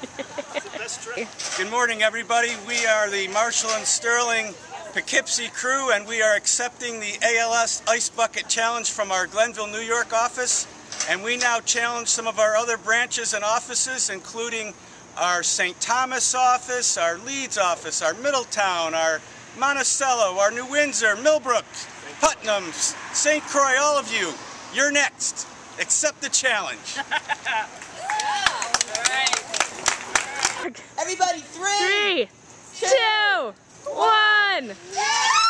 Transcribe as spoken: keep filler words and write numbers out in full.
Good morning, everybody. We are the Marshall and Sterling Poughkeepsie crew, and we are accepting the A L S Ice Bucket Challenge from our Glenville, New York office. And we now challenge some of our other branches and offices, including our Saint Thomas office, our Leeds office, our Middletown, our Monticello, our New Windsor, Millbrook, Putnam, Saint Croix, all of you. You're next. Accept the challenge. Everybody, three, Three, two, one.